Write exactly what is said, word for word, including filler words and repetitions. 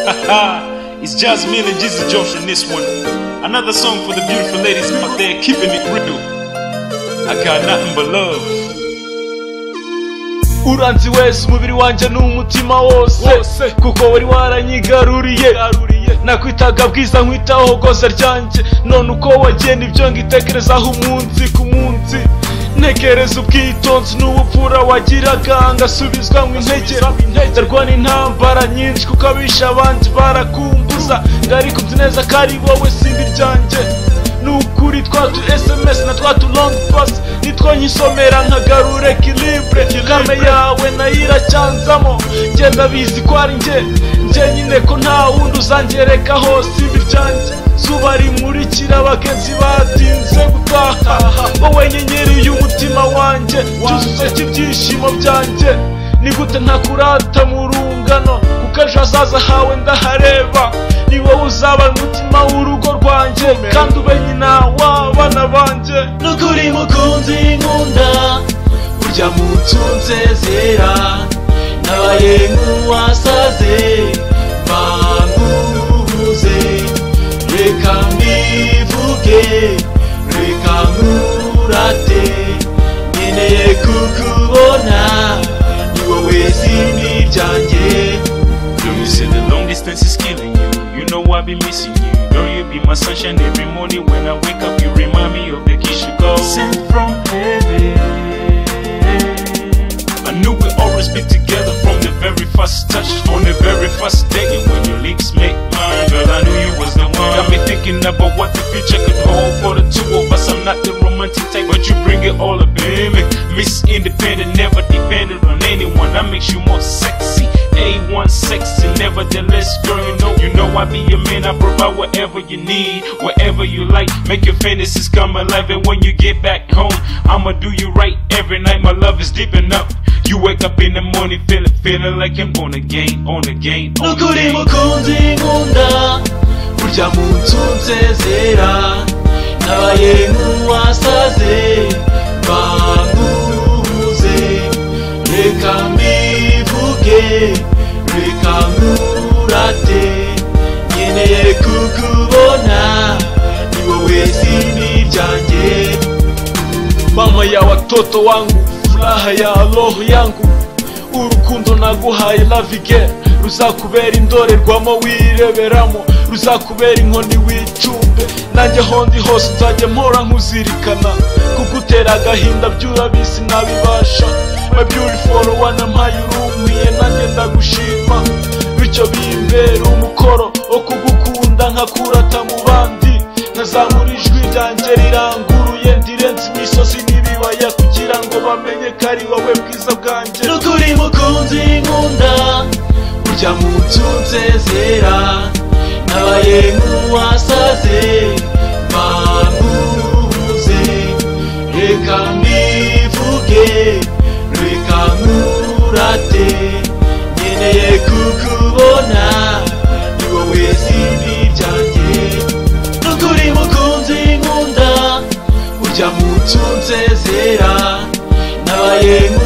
It's Jasmine and Jizzy Josh in this one. Another song for the beautiful ladies out there keeping it real. I got nothing but love. Uranzi wese umubiri wanje n'umutima wose kuko wari waranyigaruriye nakwitaga bwiza nkwitaho goza ryanje none uko wagenda ibyo ngitekerezaho umunsi ku munsi ntekereza ubwitonzi n'ubupfura wagiraga ngasubizwa mu intege ndarwana intambara nyinshi kuko abisha abandi barakumbuza ngariko nzi neza ko ari wowe simbi ryanjye nukuri twatu S M S na twatu long pass nitwo nyisomera nkagarura equilibre kame yawe nayira cyanzamo ngenda bizi ko ari nge nge nyine ko nta wundi uzangereka hose ibi ryanjye zuba rimurikira abagenzi batinze gutaha wowe nyenyeri y'umutima wanjye cyuzuzo cy'ibyishimo byanjye nigute ntakurata mu rungano kuko ejo hazaza hawe ndahareba ni wowe uzaba umutima w'urugo rwanjye kandi ube nyina w'abana banjye nukuri mukunzi nkunda burya mutunzezera nabaye nk'uwasaze banguze reka mbivuge reka nkurate nkeneye kukubona ni wowe simbi ryanjye. You say the long distance is killing you. You know I be missing you. Girl, you be my sunshine every morning. When I wake up, you remind me of the kiss you go. Sent from heaven. I knew we'd always be together from the very first touch, on the very first day. And when your lips met mine, girl, I knew you was the one. Got me thinking about what the future could hold for the two of us. I'm not the romantic type, but you bring it all up, baby. Miss Independent, never dependent on anyone. That makes you more sexy. A one sexy, nevertheless, girl, you know, you know I be your man. I provide whatever you need, whatever you like. Make your fantasies come alive, and when you get back home, I'ma do you right every night. My love is deep enough. You wake up in the morning, feeling, feeling like I'm on again, on again, on nukuri again. mukunzi nkunda burya mutunzezera nabaye nk'uwasaze banguze reka mbivuge reka nkurate nkeneye kukubona ni wowe simbi ryanjye. Mama ya watoto wangu furaha ya roho yangu urukundo naguhaye lavige ruzakubera indorerwamo wireberamo ruzakubera inkoni wicumbe nanjye hondi hose nzajya mpora nkuzirikana kugutera agahinda by'urabisi nabibasha. My beautiful wanampaye urumwiye nanjye ndagushima bityo bimbera umukoro wo kugukunda nkakurata mu bandi nkazamura ijwi ryanjye riranguruye ndirenze imisozi n'ibibaya kugira ngo bamenye ko ari wowe bwiza bwanjye. Nukuri mukunzi nkunda burya mutunzezera nabaye nk'uwasaze banguze reka mbivuge reka nkurate nkeneye kukubona ni wowe simbi ryanjye. Nukuri mukunzi nkunda burya mutunzezera nabaye